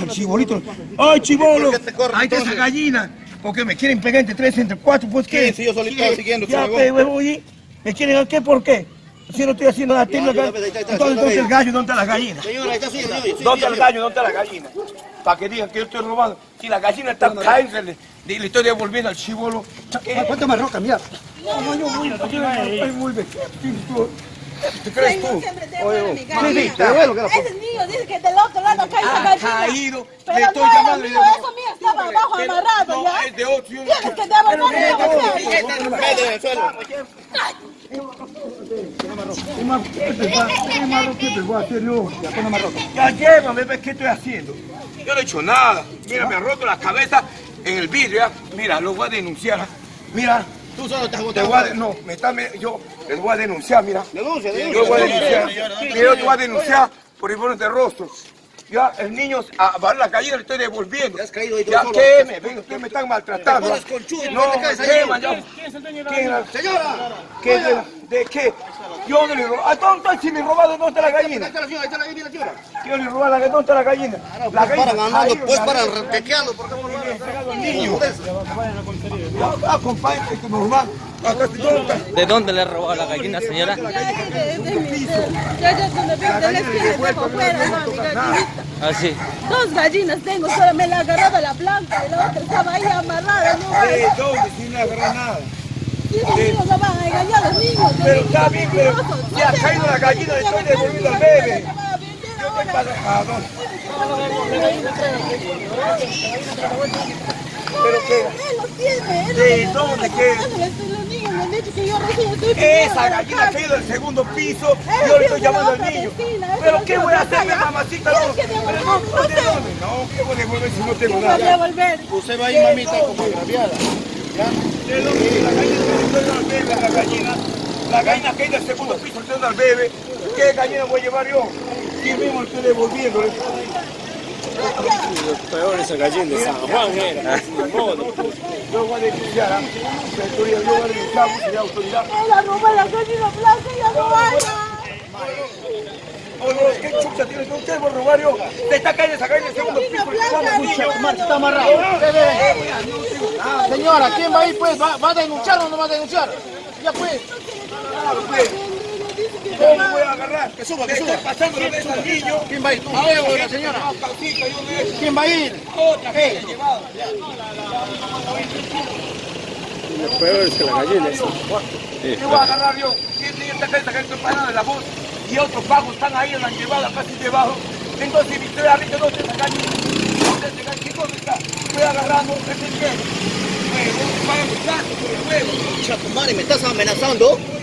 chibolito. ¡Ay, chibolo! ¿Por qué te corren, Ahí está esa entonces? gallina. Porque me quieren pegar entre 3, entre 4, pues ¿qué? Sí, sí, yo solito estaba siguiendo, Ya, huevón. oye, ¿me quieren qué? ¿Por qué? Si no estoy haciendo nada, entonces el gallo, ¿dónde está la gallina? Señora, ahí está, sí, ¿Dónde está el gallo? ¿Dónde está la gallina? Para que digan que yo estoy robando. Si la gallina está caída, le estoy devolviendo al chibolo. ¿Cuánto más roca, mira? No, yo muy bien. ¿Te crees tú? Oye, Ese niño dice que del otro lado cae esa Ha gallina. caído, le Pero estoy no era llamando. mío, eso mío estaba abajo amarrado No, ya. es de otro. Tienes que devolverme lo que vete del suelo. Ya llévame, ves qué estoy haciendo. Yo no he hecho nada. Mira, me ha roto la cabeza en el vidrio. ¿Ya? Mira, lo voy a denunciar. Mira. Tú solo estás Te voy a, no, yo les voy a denunciar, mira. Denuncia, Yo voy a denunciar. Yo te voy a denunciar por informes de rostro. Ya, el niño va a la gallina, le estoy devolviendo. Te has caído ahí tú Ya, solo. ¿qué me? Ven, ustedes me están maltratando. Te pones conchudo, No, te caes ahí. ¿qué, man? ¿Quién es el dueño de la gallina? Señora. ¿Qué? ¿De qué? Yo no le robé. ¿A dónde si le he robado? ¿Dónde está la Ahí gallina? está la señora, ahí está la señora. Yo le robé la gallina. ¿Dónde está la gallina? La Paran andando, ahí, pues la paran gallina. requequeando, ¿por qué no lo van a Entregado al niño. Acompáñate, que normal. Acá estoy todo. ¿De dónde le robó la gallina, señora? Ya, donde veo de la esquina, dejo afuera, no, mi gallinita. Ah, sí. 2 gallinas tengo, solo me la ha agarrado la planta y la otra estaba ahí amarrada. No, ¿Dónde? Sin agarrar nada. si esos niños no van a engañar a los niños. Pero está bien, pero se ha caído la gallina, le estoy devolviendo al bebé. ¿Pero qué? Él lo tiene, ¿De dónde qué? Los niños me han dicho que yo recién estoy Esa gallina ha caído del segundo piso, yo le estoy llamando al niño. ¿Pero qué voy a hacerle, mamacita? No, ¿de dónde? No, ¿qué voy a devolver si no tengo Voy a nada? devolver. Usted va ahí, mamita, como agraviada. ¿Ya? ¿De dónde? La gallina le estoy dando al bebé, la gallina. La gallina que hay del segundo piso, le estoy dando al bebé. ¿Qué gallina voy a llevar yo? Sí mismo estoy devolviendo. Lo peor esa gallina de San Juan era. Yo voy a denunciar, ¿ah? Yo voy a denunciar, porque la autoridad. Él la robó la gallina blanca y la robaron. Oye, ¿qué chucha tienes? ¿Qué voy a robar yo? Te está cayendo esa gallina en el segundo piso. Está amarrado. Señora, ¿quién va a ir pues? ¿Va a denunciar o no va a denunciar? Ya pues. Claro, pues. ¿Cómo voy a agarrar? Que suba, Le estoy pasando la mesa al niño. ¿Quién va a ir? ¿Tú o la señora? ¿Quién va a ir? Otra que he llevado. Lo peor es que la gallina es. ¿Qué voy a agarrar yo? ¿Quién niño está acá? Está acá, estoy parado de la voz. Y otros pagos están ahí, la han llevado acá casi debajo. Entonces, si me estoy arriba, ¿dónde está la gallina? ¿Dónde está? Estoy agarrando, ¿qué se quiere? Huevo, para buscar, huevo. Chato, madre, ¿me estás amenazando?